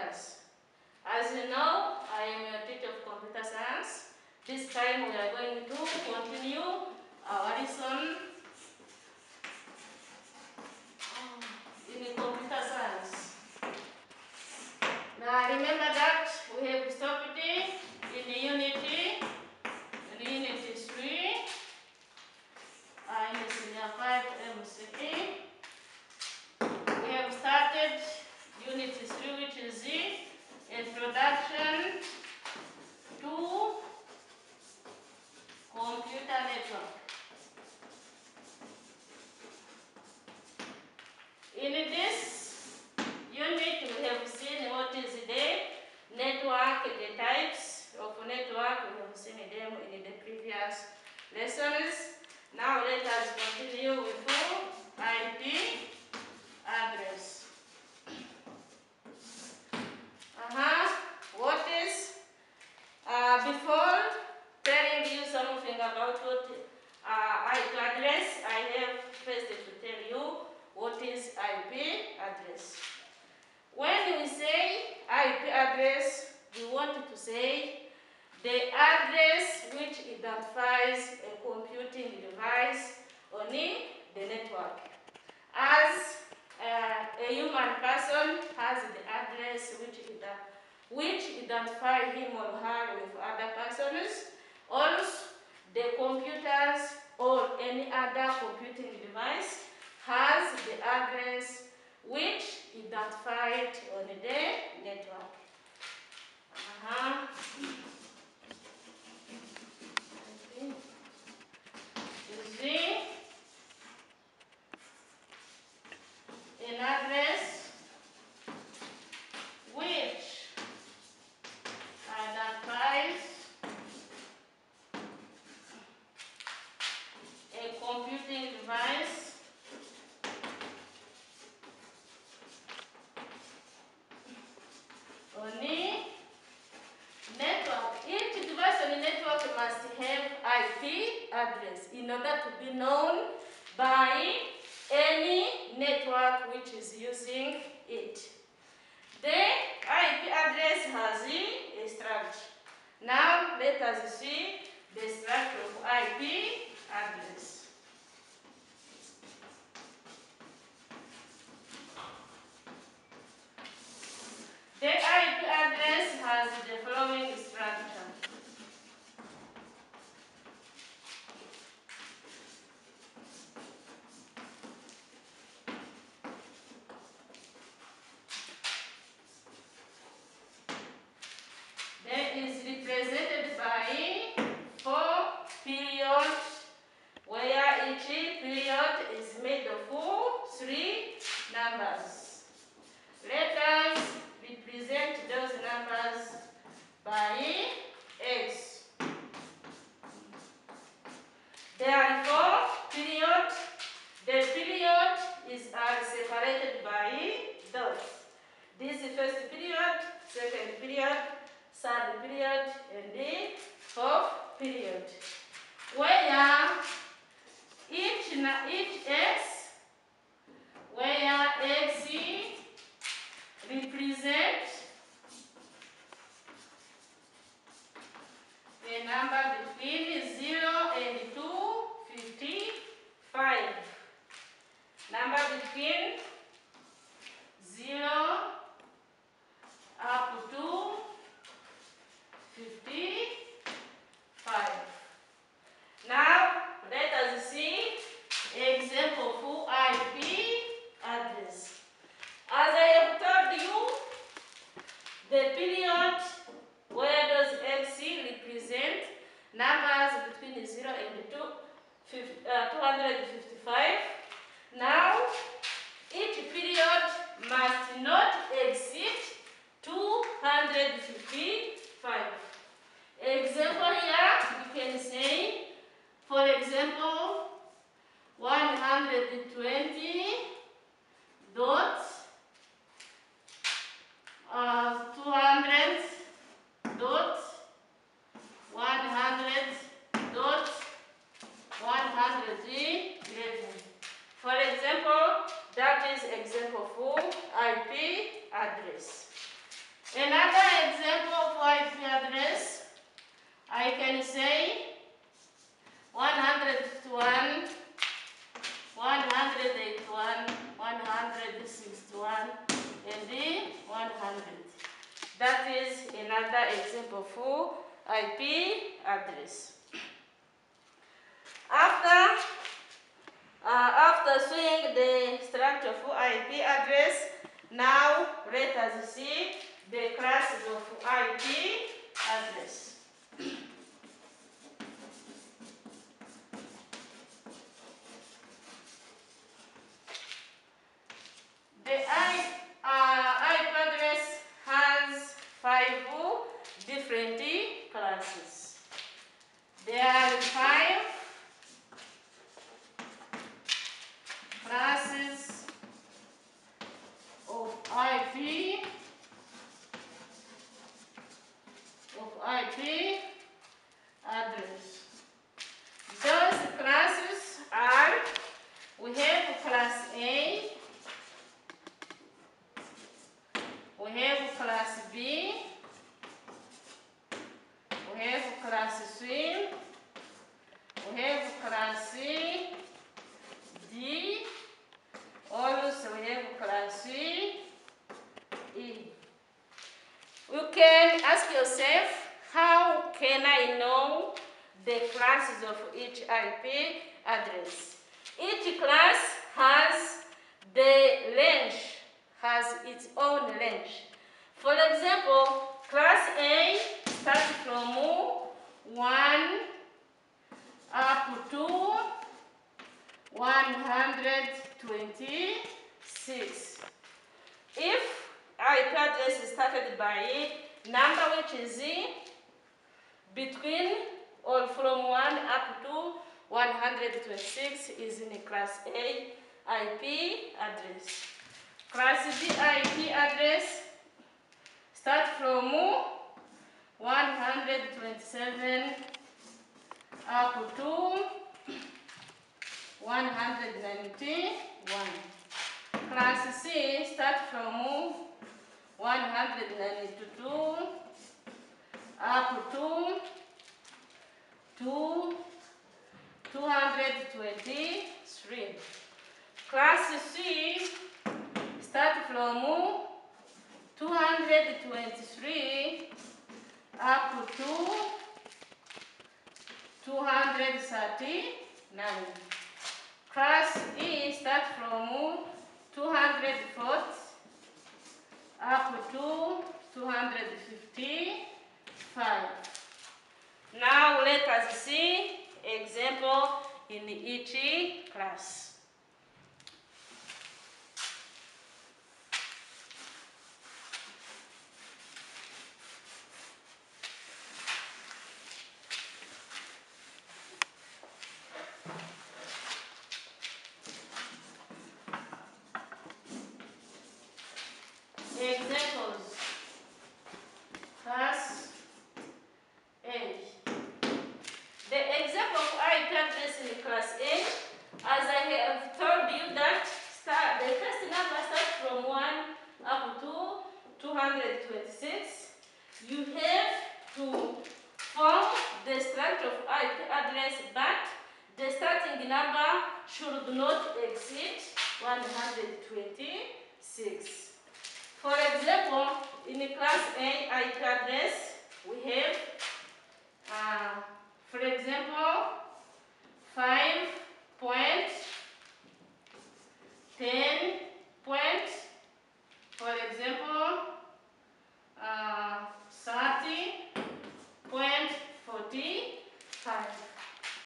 computers. As you know, I am a teacher of computer science. This time we are going to continue our lesson in computer science. Now remember that we have stopped in Unity 3 in the Senior 5 MCE. We have started Unity 3, which is the Introduction to Computer Network. In this unit, we have seen what is the network, the types of network. We have seen them in the previous lessons. Now let us continue with IP address. What is, before telling you something about what IP address, I have first to tell you what is IP address. When we say IP address, we want to say the address which identifies a computing device on the network. As a human person has the address which identify him or her with other persons, also the computers or any other computing device has the address which identified on the network. You see, an address which identifies a computing device on the network. Each device on the network must have IP address in order to be known by any network which is using it. The IP address has a structure. Now let us see the structure of IP address. The IP address has the following structure. That is represented by 4 periods, where each period is made of 3 numbers. Let us represent those numbers by X. There are 4 periods. The period is separated by dots. This is first period, second period, third period, and the fourth period, where each X, where X represents a number between 0 and 255. Number between 0 up to 55. Now let us see example for IP address. As I have told you, the period where does X represent numbers between 0 and 255. Now each period must not exceed 255. Example here, we can say, for example, 120 dots, 200 dots, 100 dots, 111. For example, that is example for IP address. Another example of IP address, I can say 101, 181, 161, and 100. That is another example for IP address. After seeing the structure for IP address, now let us see the classes of IP address. The IP address has 5 different classes. There are 5 classes of IP address. Those classes are, we have class A, we have class B, we have class C, we have class C, D, also we have class E. You can ask yourself, how can I know the classes of each IP address? Each class has the range, has its own range. For example, class A starts from 1 up to 126. If IP address is started by number which is between or from 1 up to 126 is in class A IP address. Class B IP address start from 127 up to 191. Class C start from 192 up to 223. Class C start from 223 up to 239. Class E start from 240 up to 255. Now let us see example in each class. Examples. Class A. The example of IP address in class A, as I have told you that the first number starts from 1 up to 226. You have to form the structure of IP address, but the starting number should not exceed 126. For example, in class A IP address, we have, for example, 5.10